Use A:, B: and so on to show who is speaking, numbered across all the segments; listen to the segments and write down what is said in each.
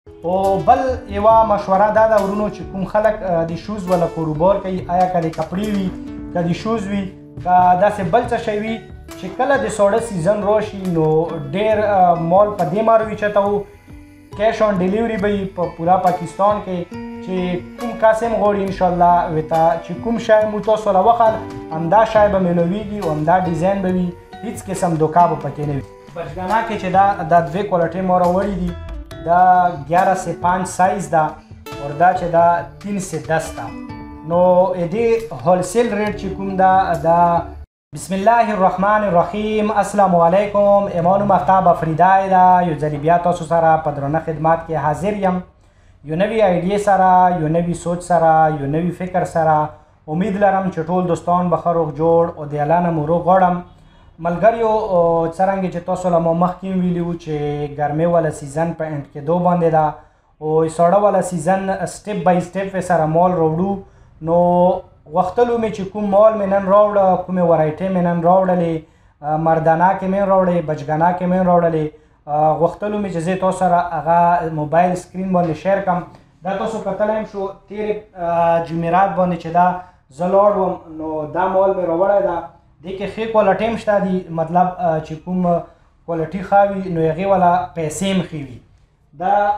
A: او بل یوه مشوره دا ده ورونو چې کوم خلک د شوز ولا کاروبار کوي، آیا که د کپړې وي که د شوز وي که داسې بل څه شی وي چې کله د سوړه سیزن راشي نو ډېر مال په دې ماروي چته کیش آن ډیلیوري به وي په پورا پاکستان کې چې کوم کس هم غواړي انشاءالله ورته چې کوم شی مو تاسو له وخل همدا شی به میلویږي او همدا ډیزاین به وي، هیڅ قسم دوکا به پکې نه وي. بچګانا کې چې دا دوې کوالټۍ ما راوړي دي، دا 11 سے 5 سائز دا اور دا چې دا 3 سے 10 دا. نو دې هولسیل ریټ چې کوم دا بسم الله الرحمن الرحیم. السلام علیکم. ایمانو مفتاب افریدای دا یو ځل بیا تاسو سره په درنه خدمات کې حاضر یم، یو نوی آیډیا سره، یو نوی سوچ سره، یو نوی فکر سره. امید لرم چې ټول دوستان به ښه روغ جوړ او د الله نه مو روغ غواړم. ملګریو څرنګه چې تاسو له ما مخکې ویلي وو چې ګرمۍ والا سیزن په انډ کېدو باندې ده او سړه والا سیزن سټپ بای سټپ سره مال راوړو. نو غوښتلو مې چې کوم مال مې نن راوړه، کومې ورایټۍ مې نن راوړلې، مردانه کې مې راوړې، بچګانا کې مې راوړلې. غوښتلو مې چې زه تاسو سره هغه موبایل سکرین باندې شیر کړم. دا تاسو کتلی هم شو تېرې جمعرات باندې چې دا زه لاړ وم نو دا مال مې راوړی ده. دې کې ښې کوالټۍ هم شته دي، مطلب چې کوم کوالټي ښه وي نو هغې والا پیسې هم ښې وي. دا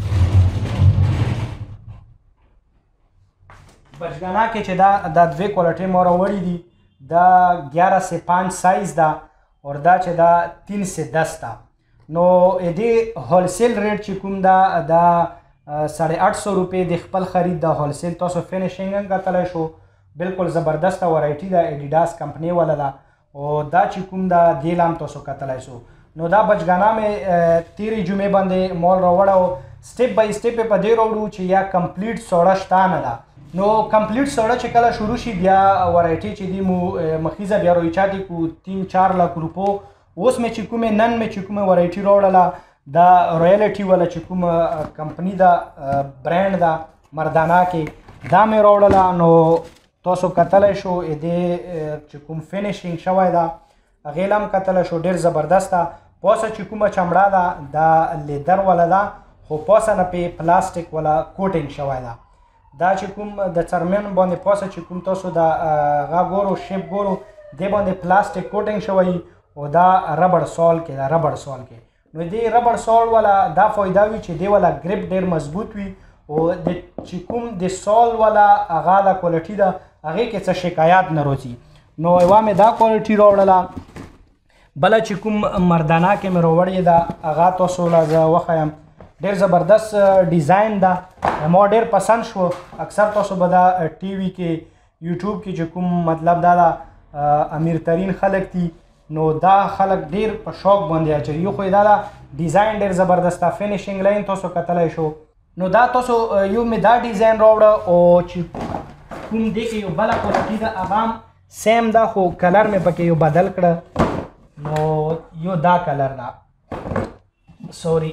A: بچګانا کې چې دا دوې کوالټۍ ما راوړي دي، دا 11 سے 5 سائز دا اور دا چې دا 3 سے 10 دا. نو دې هولسیل ریټ چې کوم دا 850 روپۍ د خپل خرید دا هولسیل تاسو فینیشنګ هم کتلی شو، بالکل زبردسته ورایټي ده، ایډیډاس کمپنۍ والا ده او دا چې کوم دا دیل هم تاسو کتلی شو. نو دا بچګانا مې تېرې جمعې باندې مال راوړه او سټپ بای سټپ یې په دې راوړو چې یا کمپلیټ سوړه شته نه ده. نو کمپلیټ سوړه چې کله شروع شي بیا ورایټي چې دي مو مخیزه بیا رویچاتې کو 3-4 لاک روپو. اوس مې چې کومې نن مې چې کومه ورایټي راوړله دا رویالټي والا چې کومه کمپني ده برانډ ده مردانه کې دا مې راوړله. نو تاسو کتلی شو دې چې کوم فینیشنګ شوی ده هغې هم کتلی شو، ډېر زبردسته. پاسه چې کومه چمړه ده دا لیدر والا ده خو پاسه نه پې پلاستیک والا کوټینګ شوی ده. دا چې کوم د څرمن باندې پاسه چې کوم تاسو دا هغه ګورو شیپ ګورو دې باندې پلاستیک کوټینګ شوی او دا ربړ سال کې دا ربړ سال کې. نو دې ربړ سال والا دا فایده وي چې دې والا ګریپ ډېر مضبوط وي او چې کوم د سال والا هغه دا کوالټي ده هغې کې څه شکایات نه راځي. نو یوه مې دا کوالټي راوړله، بله چې کوم مردانه کې مې راوړې ده هغه تاسو له زه وښیم. ډېر زبردست ډیزاین ده، ما ډېر پسند شو. اکثر تاسو به دا ټي وي کې یوټیوب کې چې کوم مطلب دا ده امیر ترین خلک دي نو دا خلک ډېر په شوق باندې اچوي. یو خو یې دا ده ډیزاین ډېر زبردست ده، فینیشنګ لاین تاسو کتلی شو. نو دا تاسو یو مې دا ډیزاین راوړه او چې کوم دې کې یو بله کوالټي ده هغه هم سیم ده خو کلر مې پکې یو بدل کړه. نو یو دا کلر ده، سوري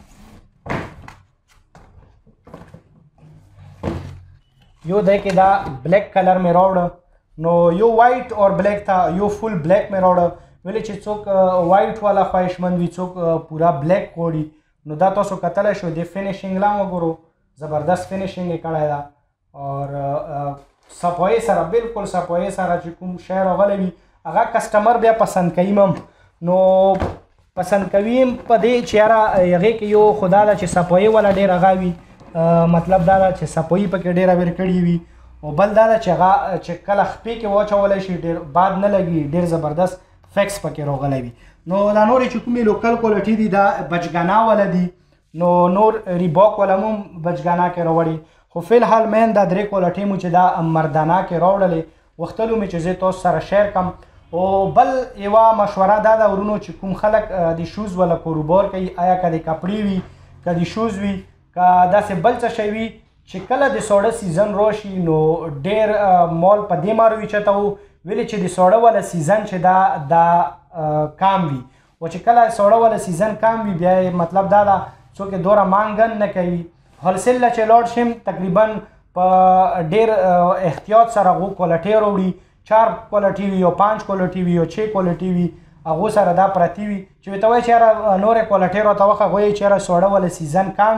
A: یو دی کې دا بلیک کلر مې راوړه. نو یو وایټ اور بلیک تھا، یو فل بلیک مې راوړه ولې چې څوک وایټ والا خواهشمند وي، څوک پورا بلیک غواړي. نو دا تاسو کتلی شو د فینیشنګ لا وګورو، زبردست فینیشنګ یې کړی ده اور صفایي سره بالکل صفایي سره چې کوم شی راغلی وي هغه کسټمر بیا پسند کوي هم. نو پسند کوي هم په دې چې یاره هغې کې یو خو دا ده چې صفایي والا ډېر هغه وي، مطلب دا ده چې صفایي پکې ډېره ویر کړې وي او بل دا ده چې هغه چې کله خپې کې واچولی شي ډېر باد نه لګي، ډېر زبردست فیکس پکې راغلی وي. نو دا نورې چې کومې لوکل کوالټي دي دا بچګانا والا دي، نو نور ریباک والا هم بچګانا کې راوړي. خو فی الحال مین دا درې کوالټۍ مو چې دا مردانه کې راوړلې غوښتلو مې چې زه تاسو سره شیر کړم. او بل یوه مشوره دا ده ورونو چې کوم خلک د شوز والا کاروبار کوي، آیا که د کپړې وي که د شوز وي که داسې بل څه شی وي چې کله د سوړه سیزن راشي نو ډېر مال په دې ماروي چته ولې چې د سوړه والا سیزن چې دا کام وي او چې کله سوړه والا سیزن کام وي بیا مطلب دا ده څوک یې دوره مانګن نه کوي. هولسیل له چې لاړ شم تقریبا په ډېر احتیاط سره هغو کوالټۍ راوړي، 4 کوالټي وي او 5 کوالټي وي او 6 کوالټي وي هغو سره دا پرتې وي چې ورته وایي چې یاره نورې کوالټۍ راته وښه وایي چې یاره سوړه والا سیزن کم وي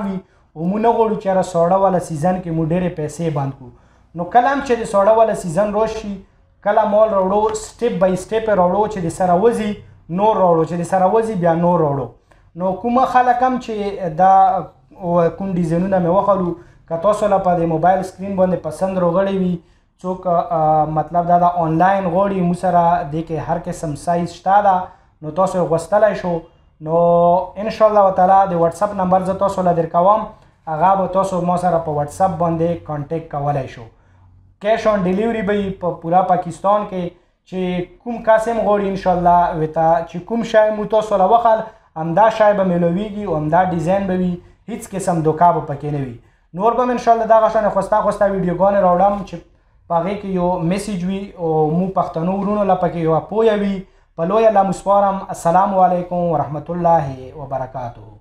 A: او موږ نه غواړو چې یاره سوړه والا سیزن کې مو ډېرې پیسې بند کړو. نو کله هم چې د سوړه والا سیزن راشي کله مال راوړو سټیپ بای سټیپ یې راوړو چې د سره وځي نور راوړو چې د سره وځي بیا نور راوړو. نو کومه خلک هم چې دا کوم ډیزاینونه مې وښلو که تاسو له په د موبایل سکرین باندې پسند راغلی وي څوک مطلب دا د آنلاین غواړي موږ سره دې کې هر قسم سایز شته ده نو تاسو یې غوښتلی شو. نو انشاءالله تعالی د واتساپ نمبر زه تاسو له درکوم هغه به تاسو ما سره په واتساپ باندې کانټیکټ کولی شو. کیش آن ډیلیوري به وي په پورا پاکستان کې چې کوم کس هم غواړي انشاءالله ورته چې کوم شی مو تاسو له وخل همدا شی به میلویږي او همدا ډیزاین به وي هیڅ قسم دوکا به پکې نه وي. نور به م انشاءالله دغه شانې خوسته ویډیوګانې راوړم چې په هغې کې یو میسیج وي او مو پښتنو ورونو له پکې یوه پویه وي. په لویه الله مو سپارم. السلام علیکم ورحمت الله وبرکاته.